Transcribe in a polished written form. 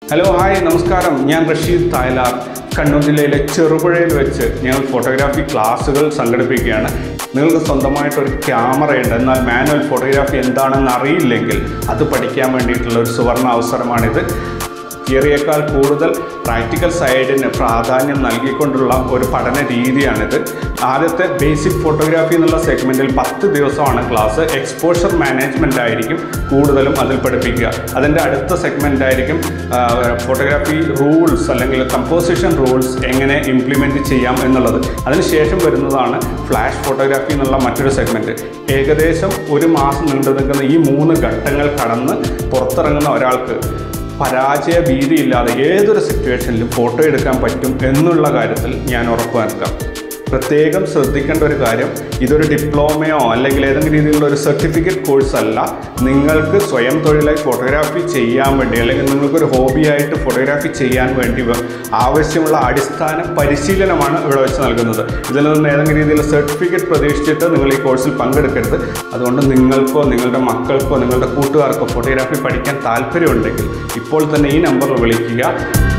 Hello hi നമസ്കാരം. ഞാൻ റഷീദ് തായ്ലാർ. കണ്ണൂർ ജില്ലയിലെ ചെറുപുഴയിൽ വെച്ച് ഞങ്ങൾ ഫോട്ടോഗ്രാഫി ക്ലാസ്സുകൾ സംഘടിപ്പിക്കുകയാണ്. നിങ്ങൾക്ക് സ്വന്തമായിട്ടൊരു ക്യാമറയുണ്ട്, എന്നാൽ മാനുവൽ ഫോട്ടോഗ്രാഫി എന്താണെന്ന് അറിയില്ലെങ്കിൽ അത് പഠിക്കാൻ വേണ്ടിയിട്ടുള്ള ഒരു സുവർണ അവസരമാണിത്. തിയറിയേക്കാൾ കൂടുതൽ പ്രാക്ടിക്കൽ സൈഡിന് പ്രാധാന്യം നൽകിക്കൊണ്ടുള്ള ഒരു പഠന രീതിയാണിത്. ആദ്യത്തെ ബേസിക് ഫോട്ടോഗ്രാഫി എന്നുള്ള സെഗ്മെൻറ്റിൽ 10 ദിവസമാണ് ക്ലാസ്. എക്സ്പോഷർ മാനേജ്മെൻ്റ് ആയിരിക്കും കൂടുതലും അതിൽ പഠിപ്പിക്കുക. അതിൻ്റെ അടുത്ത സെഗ്മെൻ്റ് ആയിരിക്കും ഫോട്ടോഗ്രാഫി റൂൾസ് അല്ലെങ്കിൽ കമ്പോസിഷൻ റൂൾസ് എങ്ങനെ ഇംപ്ലിമെൻറ്റ് ചെയ്യാം എന്നുള്ളത്. അതിനുശേഷം വരുന്നതാണ് ഫ്ലാഷ് ഫോട്ടോഗ്രാഫി എന്നുള്ള മറ്റൊരു സെഗ്മെൻറ്റ്. ഏകദേശം 1 മാസം നീണ്ടു നിൽക്കുന്ന ഈ 3 ഘട്ടങ്ങൾ കടന്ന് പുറത്തിറങ്ങുന്ന ഒരാൾക്ക് പരാജയ ഭീതിയില്ലാതെ ഏതൊരു സിറ്റുവേഷനിലും ഫോട്ടോ എടുക്കാൻ പറ്റും എന്നുള്ള കാര്യത്തിൽ ഞാൻ ഉറപ്പ് നൽകാം. പ്രത്യേകം ശ്രദ്ധിക്കേണ്ട ഒരു കാര്യം, ഇതൊരു ഡിപ്ലോമയോ അല്ലെങ്കിൽ ഏതെങ്കിലും രീതിയിലുള്ള ഒരു സർട്ടിഫിക്കറ്റ് കോഴ്സ് അല്ല. നിങ്ങൾക്ക് സ്വയം തൊഴിലായി ഫോട്ടോഗ്രാഫി ചെയ്യാൻ വേണ്ടി അല്ലെങ്കിൽ നിങ്ങൾക്കൊരു ഹോബിയായിട്ട് ഫോട്ടോഗ്രാഫി ചെയ്യാൻ വേണ്ടി ആവശ്യമുള്ള അടിസ്ഥാന പരിശീലനമാണ് ഇവിടെ വെച്ച് നൽകുന്നത്. ഇതിൽ നിന്ന് ഏതെങ്കിലും രീതിയിലുള്ള സർട്ടിഫിക്കറ്റ് പ്രതീക്ഷിച്ചിട്ട് നിങ്ങൾ ഈ കോഴ്സിൽ പങ്കെടുക്കരുത്. അതുകൊണ്ട് നിങ്ങൾക്കോ നിങ്ങളുടെ മക്കൾക്കോ നിങ്ങളുടെ കൂട്ടുകാർക്കോ ഫോട്ടോഗ്രാഫി പഠിക്കാൻ താല്പര്യമുണ്ടെങ്കിൽ ഇപ്പോൾ തന്നെ ഈ നമ്പറിൽ വിളിക്കുക.